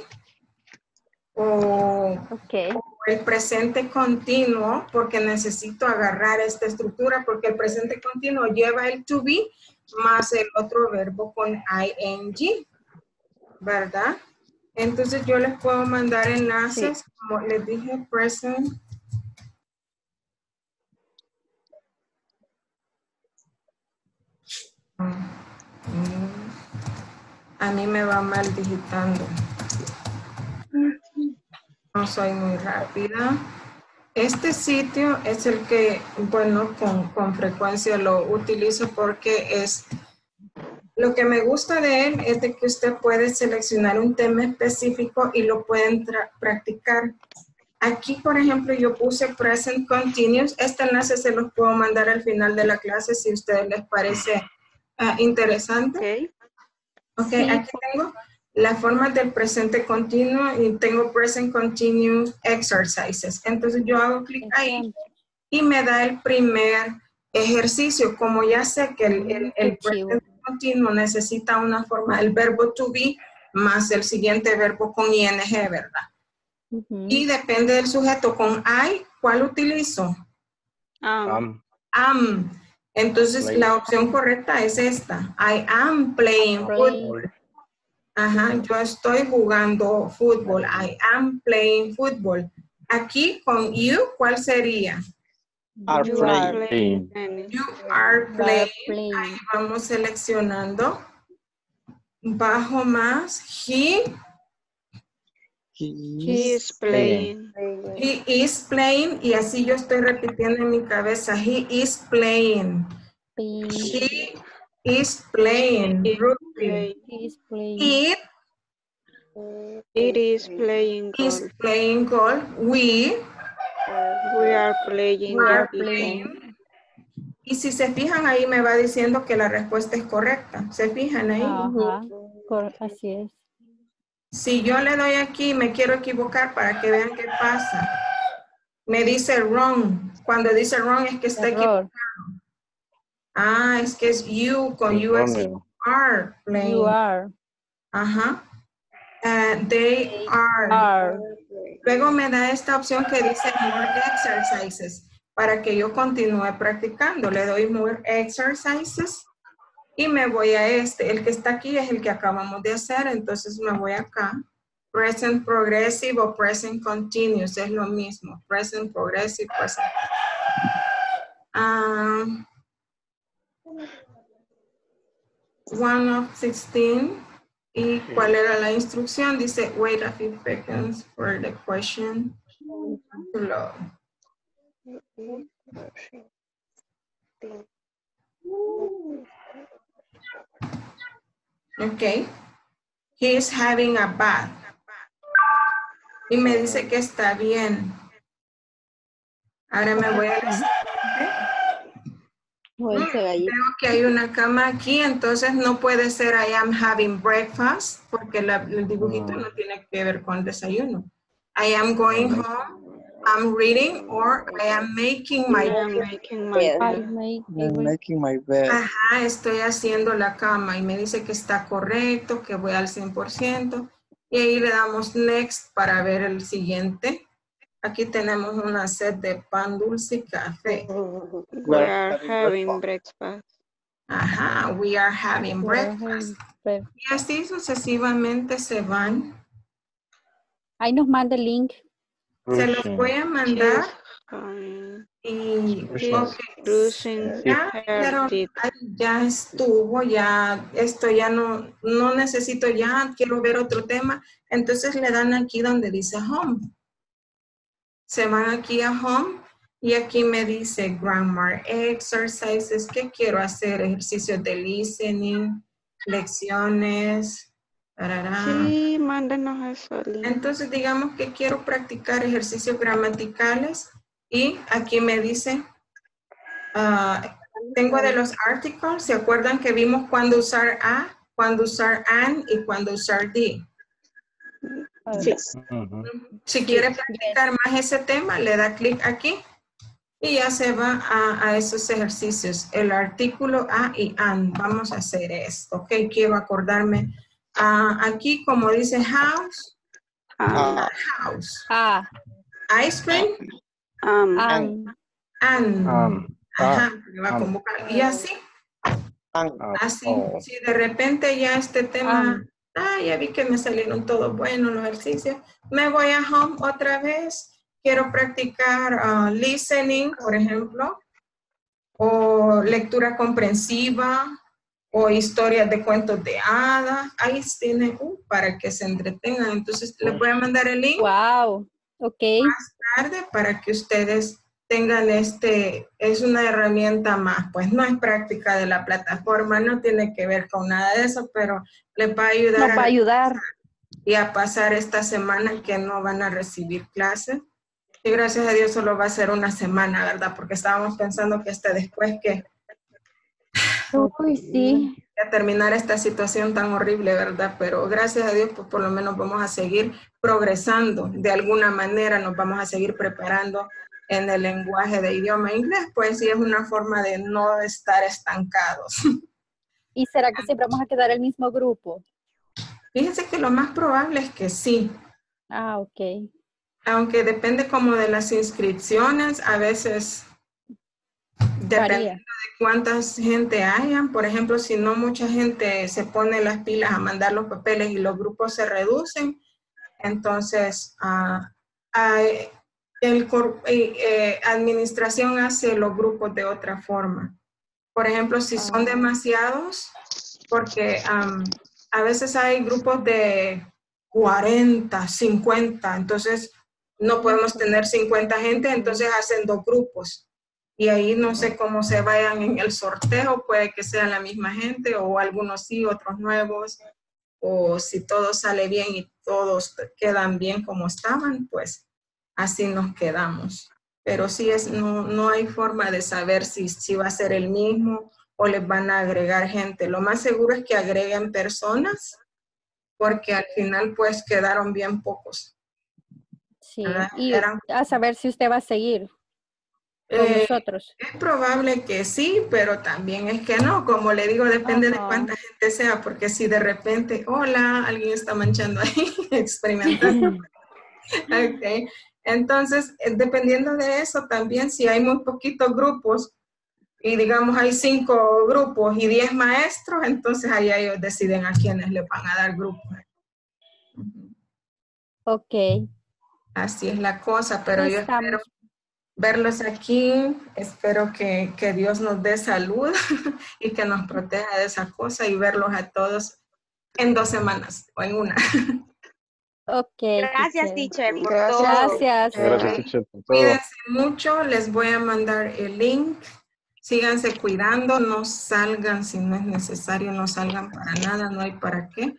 o el presente continuo, porque necesito agarrar esta estructura, porque el presente continuo lleva el to be más el otro verbo con ing, ¿verdad? Entonces yo les puedo mandar enlaces, como les dije, present. A mí me va mal digitando. No soy muy rápida. Este sitio es el que, bueno, con frecuencia lo utilizo porque es, lo que me gusta de él es de que usted puede seleccionar un tema específico y lo pueden practicar. Aquí, por ejemplo, yo puse present continuous. Este enlace se los puedo mandar al final de la clase si a ustedes les parece interesante. Ok, Sí. aquí tengo las formas del presente continuo y tengo present continuous exercises. Entonces yo hago clic ahí y me da el primer ejercicio. Como ya sé que el presente continuo necesita una forma, el verbo to be más el siguiente verbo con ing, ¿verdad? Y depende del sujeto. Con I, ¿cuál utilizo? Am. Entonces, la opción correcta es esta. I am playing football. Ajá, yo estoy jugando fútbol. I am playing football. Aquí con you, ¿cuál sería? Are playing. You are playing. Ahí vamos seleccionando. Bajo más. He is playing. He is playing. Y así yo estoy repitiendo en mi cabeza. He is playing. She is playing. It is playing golf. Is playing golf. We are playing. Y si se fijan ahí me va diciendo que la respuesta es correcta. ¿Se fijan ahí? Ajá, así es. Si yo le doy aquí, me quiero equivocar para que vean qué pasa. Me dice wrong. Cuando dice wrong es que está equivocado. Ah, es que es you, con you es you are playing. You are. Ajá. They are. Luego me da esta opción que dice more exercises para que yo continúe practicando. Le doy more exercises y me voy a este. El que está aquí es el que acabamos de hacer, entonces me voy acá. Present progressive o present continuous es lo mismo. Present progressive, present. 1 of 16. ¿Y cuál era la instrucción? Dice, wait a few seconds for the question to load. Ok. He is having a bath. Y me dice que está bien. Ahora me voy a decir, veo que hay una cama aquí, entonces no puede ser I am having breakfast, porque el dibujito no tiene que ver con desayuno. I am going home, I'm reading, or I am making my bed. Ajá, estoy haciendo la cama y me dice que está correcto, que voy al 100%. Y ahí le damos next para ver el siguiente. Aquí tenemos una set de pan dulce y café. We are having breakfast. Ajá, we are having breakfast. Y así sucesivamente se van. Ahí nos manda el link. Se los voy a mandar. Y ya estuvo, ya esto ya no necesito, ya quiero ver otro tema. Entonces le dan aquí donde dice home. Se van aquí a home y aquí me dice grammar exercises. ¿Qué quiero hacer? Ejercicios de listening, lecciones. Sí, mándenos eso. Entonces digamos que quiero practicar ejercicios gramaticales y aquí me dice, tengo de los articles. ¿Se acuerdan que vimos cuándo usar a, cuándo usar an y cuándo usar the? Sí. Si quiere practicar más ese tema, le da clic aquí y ya se va a esos ejercicios. El artículo a y an. Vamos a hacer esto. Ok, quiero acordarme. Aquí como dice house. House. Ice cream. Ajá, me va a convocar. Y así. Así. Si de repente ya este tema... ya vi que me salieron todos buenos los ejercicios. Me voy a home otra vez. Quiero practicar listening, por ejemplo, o lectura comprensiva, o historias de cuentos de hadas. Ahí tienen para que se entretengan. Entonces, les voy a mandar el link. Wow, ok. Más tarde para que ustedes tengan es una herramienta más, pues no es práctica de la plataforma, no tiene que ver con nada de eso, pero les va a ayudar. Nos va a ayudar. Y a pasar esta semana que no van a recibir clases. Y gracias a Dios solo va a ser una semana, ¿verdad? Porque estábamos pensando que hasta después que Uy, sí. a terminar esta situación tan horrible, ¿verdad? Pero gracias a Dios, pues por lo menos vamos a seguir progresando. De alguna manera nos vamos a seguir preparando en el lenguaje de idioma inglés, pues sí es una forma de no estar estancados. ¿Y será que siempre vamos a quedar el mismo grupo? Fíjense que lo más probable es que sí. Ah, ok. Aunque depende como de las inscripciones, a veces dependiendo de cuántas gente hayan. Por ejemplo, si no mucha gente se pone las pilas a mandar los papeles y los grupos se reducen, entonces administración hace los grupos de otra forma. Por ejemplo, si son demasiados, porque a veces hay grupos de 40, 50, entonces no podemos tener 50 gente, entonces hacen 2 grupos. Y ahí no sé cómo se vayan en el sorteo, puede que sea la misma gente o algunos sí, otros nuevos, o si todo sale bien y todos quedan bien como estaban, pues así nos quedamos. Pero sí no hay forma de saber si va a ser el mismo o les van a agregar gente. Lo más seguro es que agreguen personas, porque al final pues quedaron bien pocos. Sí, y a saber si usted va a seguir con nosotros. Es probable que sí, pero también es que no. Como le digo, depende de cuánta gente sea, porque si de repente, hola, alguien está manchando ahí, experimentando. Okay. Entonces, dependiendo de eso también, si hay muy poquitos grupos, y digamos hay 5 grupos y 10 maestros, entonces ahí ellos deciden a quiénes le van a dar grupos. Ok. Así es la cosa, pero yo espero verlos aquí, espero que Dios nos dé salud y que nos proteja de esa cosa y verlos a todos en 2 semanas o en una. Ok. Gracias, teacher, por todo. Gracias. Gracias, teacher, por todo. Cuídense mucho, les voy a mandar el link. Síganse cuidando, no salgan si no es necesario, no salgan para nada, no hay para qué.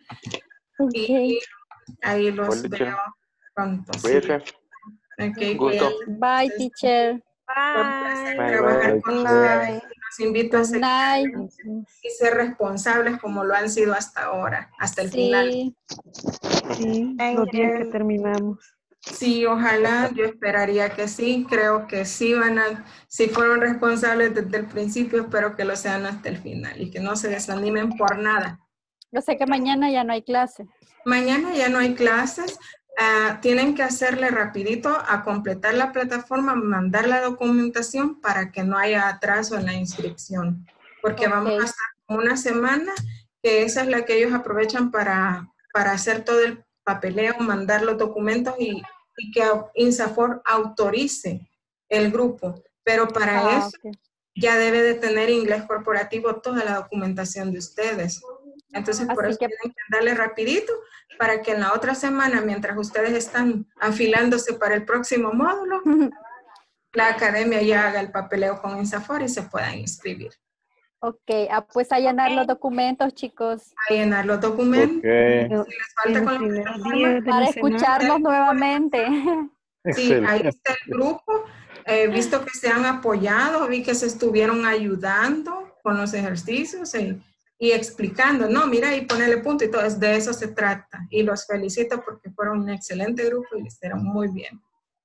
Y ahí los veo pronto. Cuídense. Okay, Gusto. Bye, teacher. Bye. Trabajar con ustedes. Los invito a seguir y ser responsables como lo han sido hasta ahora, hasta el final. Sí, los días que terminamos. Sí, ojalá, yo esperaría que sí, creo que sí si fueron responsables desde el principio, espero que lo sean hasta el final y que no se desanimen por nada. Yo sé que mañana ya no hay clase. Mañana ya no hay clases, tienen que hacerle rapidito a completar la plataforma, mandar la documentación para que no haya atraso en la inscripción, porque vamos a estar una semana, que esa es la que ellos aprovechan para hacer todo el papeleo, mandar los documentos y que INSAFORP autorice el grupo. Pero para eso ya debe de tener inglés corporativo toda la documentación de ustedes. Entonces, por eso tienen que darle rapidito para que en la otra semana, mientras ustedes están afilándose para el próximo módulo, la academia ya haga el papeleo con INSAFORP y se puedan inscribir. Ok, pues a llenar los documentos, chicos. A llenar los documentos. Si les falta con la plataforma, para escucharnos nuevamente. Sí, ahí está el grupo. Visto que se han apoyado, vi que se estuvieron ayudando con los ejercicios y explicando. No, mira, y ponerle punto y todo. De eso se trata. Y los felicito porque fueron un excelente grupo y lo hicieron muy bien.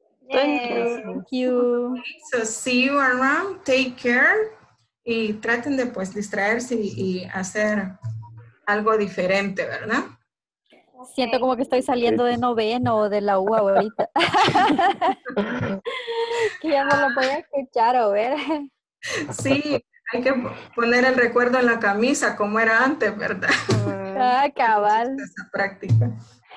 Thank you. So, see you around. Take care. Y traten de pues distraerse y hacer algo diferente, ¿verdad? Siento como que estoy saliendo de noveno o de la U ahorita. Que ya no lo voy a escuchar o ver. Sí, hay que poner el recuerdo en la camisa como era antes, ¿verdad? Cabal. Esa práctica.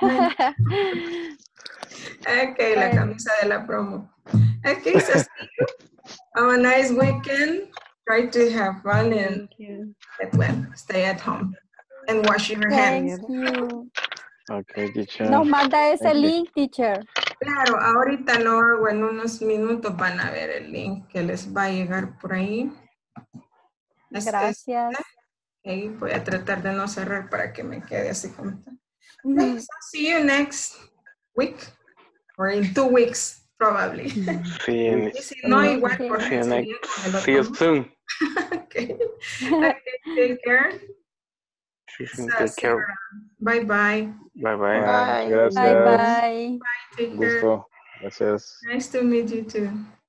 Ok, la camisa de la promo. Ok, so see you. Have a nice weekend. Try to have fun and stay at home and wash your hands. Thank you. Okay, teacher. Nos manda ese Thank you. link, teacher. Claro, ahorita lo hago en unos minutos, van a ver el link que les va a llegar por ahí. Gracias. Okay, voy a tratar de no cerrar para que me quede así como está. Okay, so see you next week or in 2 weeks probably. See you, Y si no, igual por see you seguir next. con el See you otro. soon. Okay. Okay, take care. See you soon. So, Take see you care. around. Bye bye. Bye bye. Bye. Gracias. Bye bye. Bye, take care. Gusto. Gracias. Nice to meet you too.